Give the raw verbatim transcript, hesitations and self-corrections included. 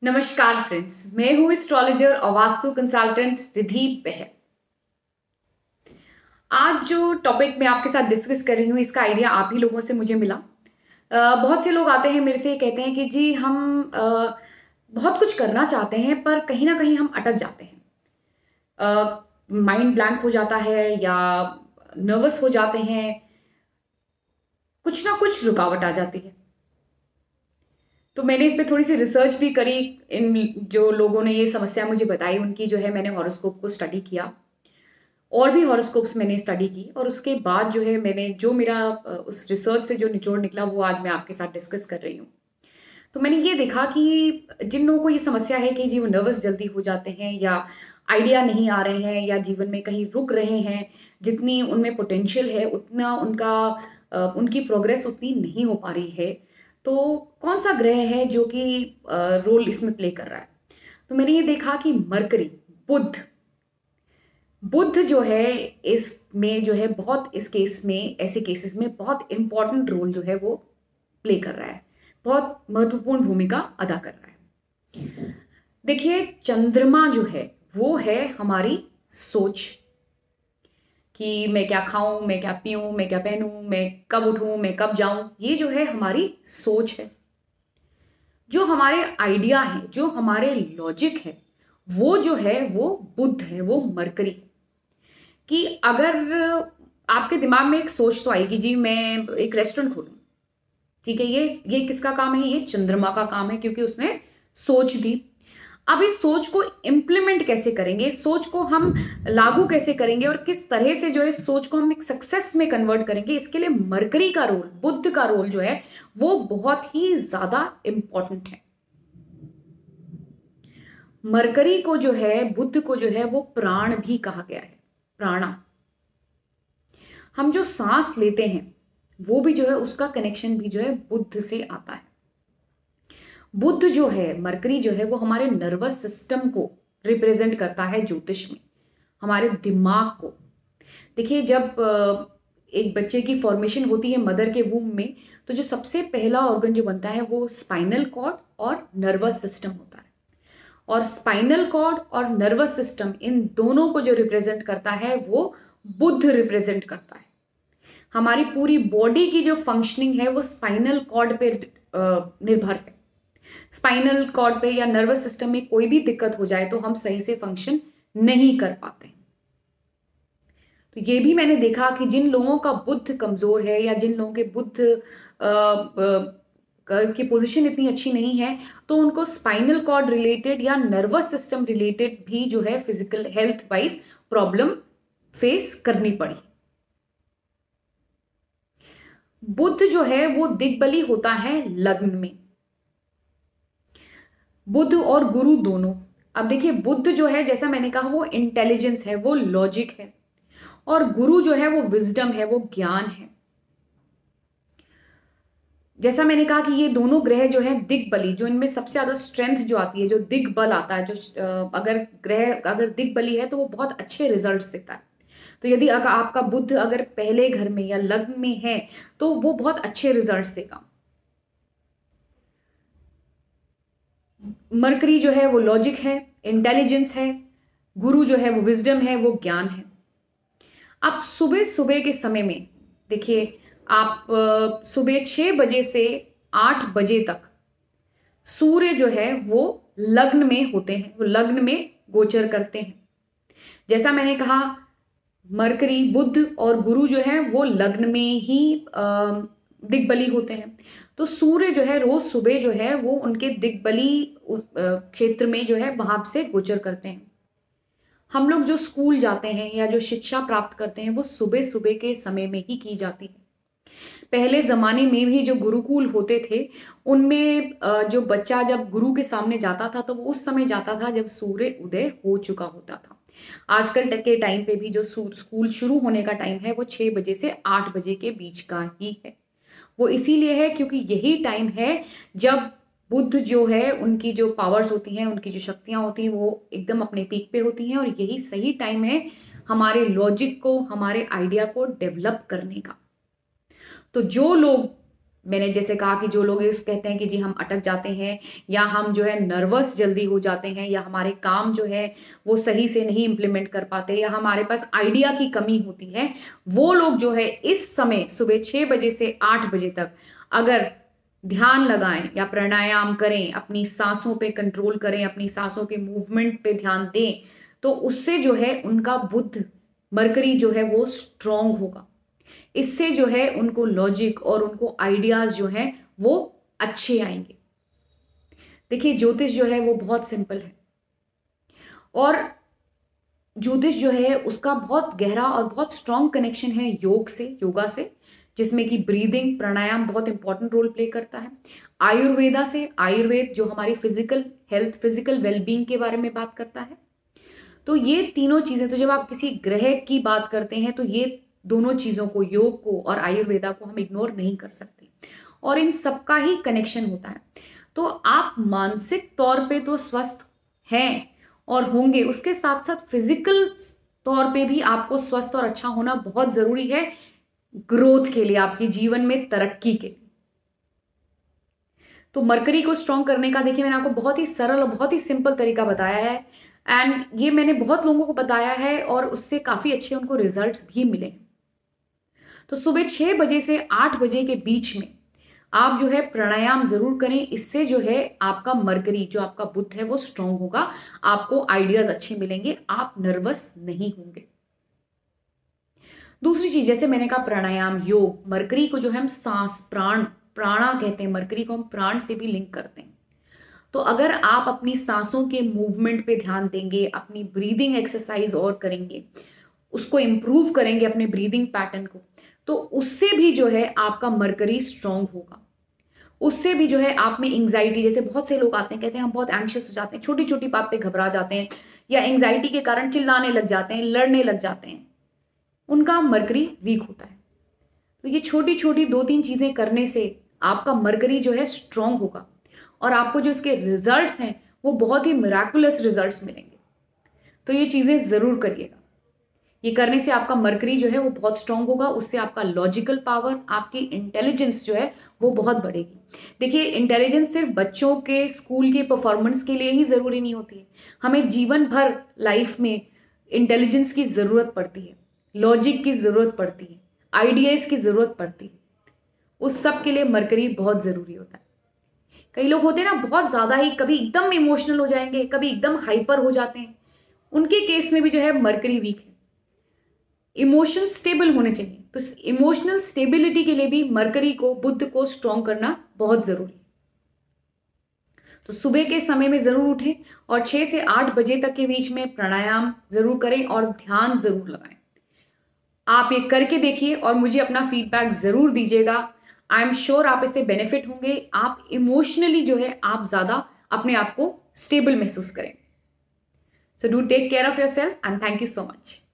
नमस्कार फ्रेंड्स, मैं हूँ एस्ट्रोलॉजर और वास्तु कंसल्टेंट रिधि बहल। आज जो टॉपिक मैं आपके साथ डिस्कस कर रही हूँ, इसका आइडिया आप ही लोगों से मुझे मिला। अ, बहुत से लोग आते हैं मेरे से, कहते हैं कि जी हम अ, बहुत कुछ करना चाहते हैं पर कहीं ना कहीं हम अटक जाते हैं। माइंड ब्लैंक हो जाता है या नर्वस हो जाते हैं, कुछ ना कुछ रुकावट आ जाती है। तो मैंने इस पे थोड़ी सी रिसर्च भी करी। इन जो लोगों ने ये समस्या मुझे बताई, उनकी जो है मैंने हॉरोस्कोप को स्टडी किया और भी हॉरोस्कोप्स मैंने स्टडी की, और उसके बाद जो है मैंने जो मेरा अ, उस रिसर्च से जो निचोड़ निकला वो आज मैं आपके साथ डिस्कस कर रही हूँ। तो मैंने ये देखा कि जिन लोगों को ये समस्या है कि जी वो नर्वस जल्दी हो जाते हैं या आइडिया नहीं आ रहे हैं या जीवन में कहीं रुक रहे हैं, जितनी उनमें पोटेंशियल है उतना उनका अ, उनकी प्रोग्रेस उतनी नहीं हो पा रही है, तो कौन सा ग्रह है जो कि रोल इसमें प्ले कर रहा है। तो मैंने ये देखा कि मरकरी, बुध बुध जो है इसमें जो है बहुत, इस केस में, ऐसे केसेस में बहुत इंपॉर्टेंट रोल जो है वो प्ले कर रहा है, बहुत महत्वपूर्ण भूमिका अदा कर रहा है। देखिए, चंद्रमा जो है वो है हमारी सोच कि मैं क्या खाऊं, मैं क्या पीऊं, मैं क्या पहनूं, मैं कब उठूं, मैं कब जाऊं, ये जो है हमारी सोच है। जो हमारे आइडिया है, जो हमारे लॉजिक है, वो जो है वो बुध है, वो मरकरी है। कि अगर आपके दिमाग में एक सोच तो आएगी, जी मैं एक रेस्टोरेंट खोलूं, ठीक है, ये ये किसका काम है? ये चंद्रमा का काम है, क्योंकि उसने सोच दी। अब इस सोच को इम्प्लीमेंट कैसे करेंगे, इस सोच को हम लागू कैसे करेंगे और किस तरह से जो है इस सोच को हम एक सक्सेस में कन्वर्ट करेंगे, इसके लिए मरकरी का रोल, बुध का रोल जो है वो बहुत ही ज्यादा इंपॉर्टेंट है। मरकरी को जो है, बुध को जो है वो प्राण भी कहा गया है, प्राणा। हम जो सांस लेते हैं वो भी जो है उसका कनेक्शन भी जो है बुध से आता है। बुध जो है, मरकरी जो है वो हमारे नर्वस सिस्टम को रिप्रेजेंट करता है ज्योतिष में, हमारे दिमाग को। देखिए, जब एक बच्चे की फॉर्मेशन होती है मदर के वूम में, तो जो सबसे पहला ऑर्गन जो बनता है वो स्पाइनल कॉर्ड और नर्वस सिस्टम होता है। और स्पाइनल कॉर्ड और नर्वस सिस्टम, इन दोनों को जो रिप्रेजेंट करता है वो बुध रिप्रेजेंट करता है। हमारी पूरी बॉडी की जो फंक्शनिंग है वो स्पाइनल कॉर्ड पे निर्भर है। स्पाइनल कॉर्ड पे या नर्वस सिस्टम में कोई भी दिक्कत हो जाए तो हम सही से फंक्शन नहीं कर पाते। तो ये भी मैंने देखा कि जिन लोगों का बुध कमजोर है या जिन लोगों के बुध की पोजीशन इतनी अच्छी नहीं है, तो उनको स्पाइनल कॉर्ड रिलेटेड या नर्वस सिस्टम रिलेटेड भी जो है physical health wise problem face करनी पड़ी। बुध जो है वो दिग्बली होता है लग्न में, बुध और गुरु दोनों। अब देखिए, बुध जो है, जैसा मैंने कहा, वो इंटेलिजेंस है, वो लॉजिक है, और गुरु जो है वो विजडम है, वो ज्ञान है। जैसा मैंने कहा कि ये दोनों ग्रह जो है दिग्बली, जो इनमें सबसे ज्यादा स्ट्रेंथ जो आती है, जो दिग्बल आता है, जो अगर ग्रह अगर दिग्बली है तो वो बहुत अच्छे रिजल्ट्स देता है। तो यदि अगर आपका बुध अगर पहले घर में या लग्न में है तो वो बहुत अच्छे रिजल्ट्स देगा। मरकरी जो है वो लॉजिक है, इंटेलिजेंस है, गुरु जो है वो विजडम है, वो ज्ञान है। आप सुबह सुबह के समय में देखिए, आप सुबह छह बजे से आठ बजे तक सूर्य जो है वो लग्न में होते हैं, वो लग्न में गोचर करते हैं। जैसा मैंने कहा, मरकरी, बुध और गुरु जो है वो लग्न में ही दिग्बली होते हैं। तो सूर्य जो है रोज सुबह जो है वो उनके दिग्बली क्षेत्र में जो है वहां से गोचर करते हैं। हम लोग जो स्कूल जाते हैं या जो शिक्षा प्राप्त करते हैं वो सुबह सुबह के समय में ही की जाती है। पहले जमाने में भी जो गुरुकुल होते थे उनमें जो बच्चा जब गुरु के सामने जाता था तो वो उस समय जाता था जब सूर्य उदय हो चुका होता था। आजकल तक के टाइम पे भी जो स्कूल शुरू होने का टाइम है वो छह बजे से आठ बजे के बीच का ही है। वो इसीलिए है क्योंकि यही टाइम है जब बुध जो है, उनकी जो पावर्स होती हैं, उनकी जो शक्तियां होती हैं वो एकदम अपने पीक पे होती हैं, और यही सही टाइम है हमारे लॉजिक को, हमारे आइडिया को डेवलप करने का। तो जो लोग मैंने जैसे कहा कि जो लोग इस कहते हैं कि जी हम अटक जाते हैं, या हम जो है नर्वस जल्दी हो जाते हैं, या हमारे काम जो है वो सही से नहीं इम्प्लीमेंट कर पाते, या हमारे पास आइडिया की कमी होती है, वो लोग जो है इस समय सुबह छः बजे से आठ बजे तक अगर ध्यान लगाएं या प्राणायाम करें, अपनी सांसों पे कंट्रोल करें, अपनी सांसों के मूवमेंट पे ध्यान दें, तो उससे जो है उनका बुध मरकरी जो है वो स्ट्रांग होगा। इससे जो है उनको लॉजिक और उनको आइडियाज जो है वो अच्छे आएंगे। देखिए ज्योतिष जो है वो बहुत सिंपल है, और ज्योतिष जो है उसका बहुत गहरा और बहुत स्ट्रांग कनेक्शन है योग से, योगा से, जिसमें कि ब्रीदिंग, प्राणायाम बहुत इंपॉर्टेंट रोल प्ले करता है। आयुर्वेदा से, आयुर्वेद जो हमारी फिजिकल हेल्थ, फिजिकल वेलबींग के बारे में बात करता है। तो ये तीनों चीजें, तो जब आप किसी ग्रह की बात करते हैं तो ये दोनों चीजों को, योग को और आयुर्वेदा को हम इग्नोर नहीं कर सकते, और इन सबका ही कनेक्शन होता है। तो आप मानसिक तौर पे तो स्वस्थ हैं और होंगे, उसके साथ साथ फिजिकल तौर पे भी आपको स्वस्थ और अच्छा होना बहुत जरूरी है ग्रोथ के लिए, आपके जीवन में तरक्की के लिए। तो मरकरी को स्ट्रॉन्ग करने का देखिए मैंने आपको बहुत ही सरल और बहुत ही सिंपल तरीका बताया है, एंड ये मैंने बहुत लोगों को बताया है और उससे काफी अच्छे उनको रिजल्ट्स भी मिले हैं। तो सुबह छह बजे से आठ बजे के बीच में आप जो है प्राणायाम जरूर करें। इससे जो है आपका मरकरी, जो आपका बुध है वो स्ट्रांग होगा, आपको आइडियाज अच्छे मिलेंगे, आप नर्वस नहीं होंगे। दूसरी चीज, जैसे मैंने कहा प्राणायाम, योग, मरकरी को जो है हम सांस, प्राण, प्राणा कहते हैं, मरकरी को हम प्राण से भी लिंक करते हैं। तो अगर आप अपनी सांसों के मूवमेंट पे ध्यान देंगे, अपनी ब्रीदिंग एक्सरसाइज और करेंगे, उसको इंप्रूव करेंगे अपने ब्रीदिंग पैटर्न को, तो उससे भी जो है आपका मरकरी स्ट्रांग होगा। उससे भी जो है आप में एंग्जाइटी, जैसे बहुत से लोग आते हैं कहते हैं हम बहुत एंग्शियस हो जाते हैं, छोटी छोटी बात पे घबरा जाते हैं, या एंग्जाइटी के कारण चिल्लाने लग जाते हैं, लड़ने लग जाते हैं, उनका मरकरी वीक होता है। तो ये छोटी छोटी दो तीन चीजें करने से आपका मरकरी जो है स्ट्रांग होगा, और आपको जो इसके रिजल्ट्स हैं वो बहुत ही मिराकुलस रिजल्ट्स मिलेंगे। तो ये चीजें जरूर करिएगा। ये करने से आपका मरकरी जो है वो बहुत स्ट्रांग होगा, उससे आपका लॉजिकल पावर, आपकी इंटेलिजेंस जो है वो बहुत बढ़ेगी। देखिए इंटेलिजेंस सिर्फ बच्चों के स्कूल के परफॉर्मेंस के लिए ही जरूरी नहीं होती है, हमें जीवन भर लाइफ में इंटेलिजेंस की जरूरत पड़ती है, लॉजिक की जरूरत पड़ती है, आइडियाज की जरूरत पड़ती है। उस सब के लिए मरकरी बहुत जरूरी होता है। कई लोग होते हैं ना बहुत ज्यादा ही, कभी एकदम इमोशनल हो जाएंगे, कभी एकदम हाइपर हो जाते हैं, उनके केस में भी जो है मरकरी वीक है। इमोशन स्टेबल होने चाहिए, तो इमोशनल स्टेबिलिटी के लिए भी मरकरी को, बुध को स्ट्रॉन्ग करना बहुत जरूरी है। तो सुबह के समय में जरूर उठें और छह से आठ बजे तक के बीच में प्राणायाम जरूर करें और ध्यान जरूर लगाएं। आप ये करके देखिए और मुझे अपना फीडबैक जरूर दीजिएगा। आई एम श्योर आप इससे बेनिफिट होंगे, आप इमोशनली जो है आप ज्यादा अपने आप को स्टेबल महसूस करें। So do take care of yourself and thank you so much.